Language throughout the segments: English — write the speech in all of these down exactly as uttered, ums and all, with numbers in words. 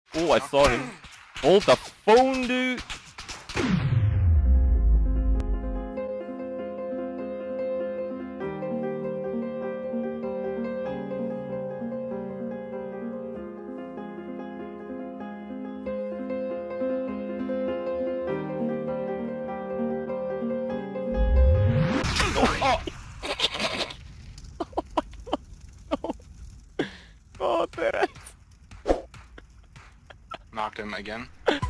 Oh, I saw him. Hold the phone, dude. Oh, oh, Perez. Knocked him again.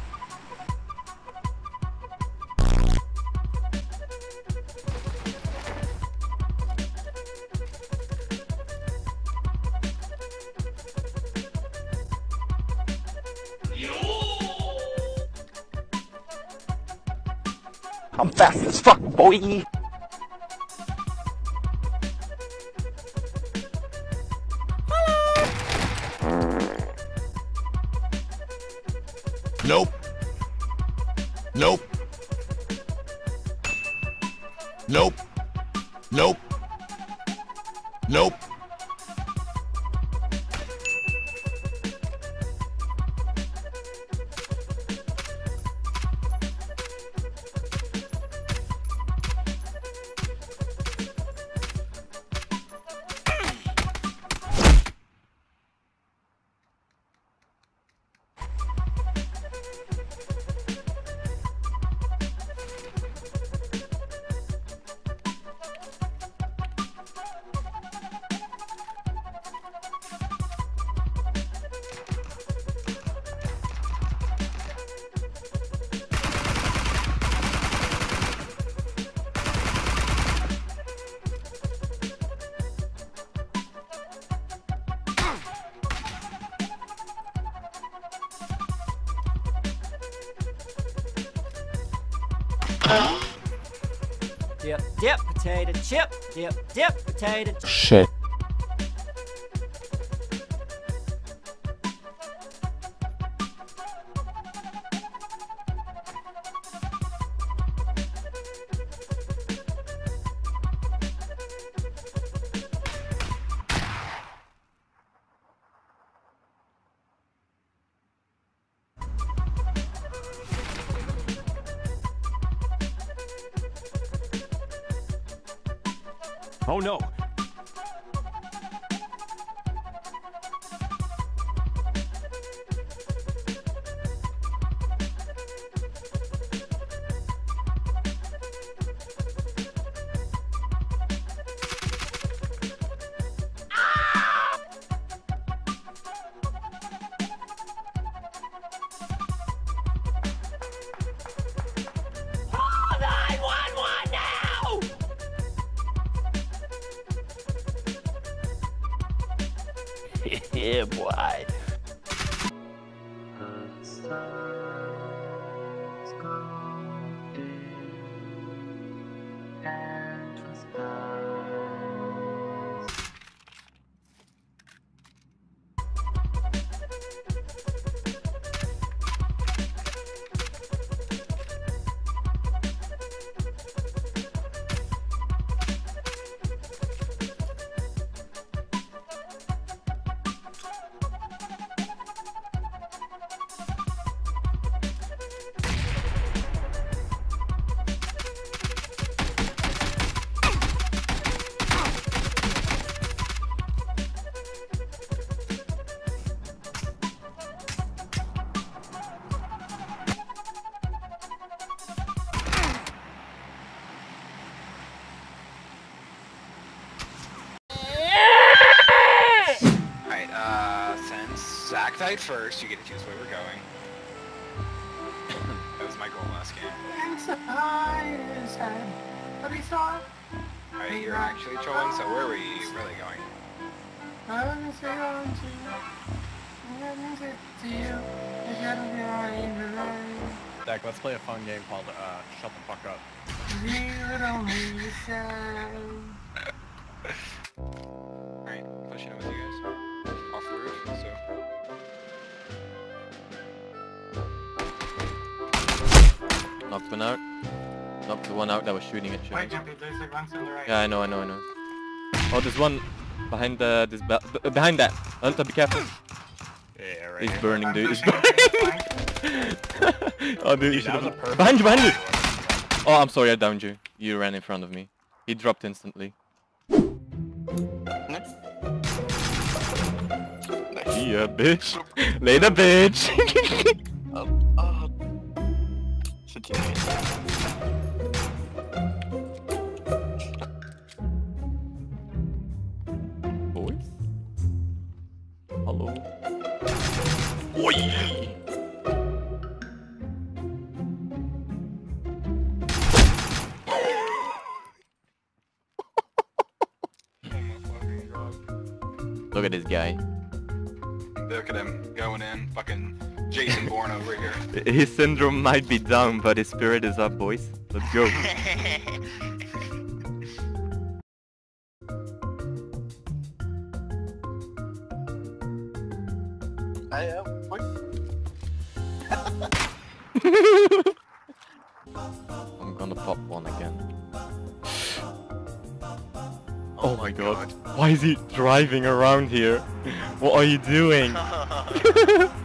I'm fast as fuck, boy. Nope. Nope. Nope. Nope. Nope. Dip, dip, potato chip. Dip, dip, potato chip. Shit. Oh no! Yeah, boy. Alright, uh, since Zach died first, you get to choose where we're going. That was my goal last game. Alright, you're actually trolling, so where are we really going? Zach, let's play a fun game called uh, Shut the Fuck Up. Alright, pushing in with you guys. Off the roof, so... Knocked one out. Knocked the one out that was shooting at you. Wait, Jumpy, there's like one to the right. Yeah, I know, I know, I know. Oh, there's one behind the this be behind that. Hunter, be careful. Yeah, right. right He's here. burning, I'm dude. He's pushing burning. flank. Oh, dude, you Dude, should that was a have. perfect Behind you, behind you! play. Oh, I'm sorry, I downed you. You ran in front of me. He dropped instantly. Nice. Yeah, bitch. Later, bitch. Oh, oh. It's a teammate. Boys? Hello. Oi! Look at this guy. Look at him going in, fucking Jason Bourne over here. His syndrome might be down, but his spirit is up, boys. Let's go. I am. What? I'm gonna pop one again. Oh my god. Why is he driving around here? What are you doing?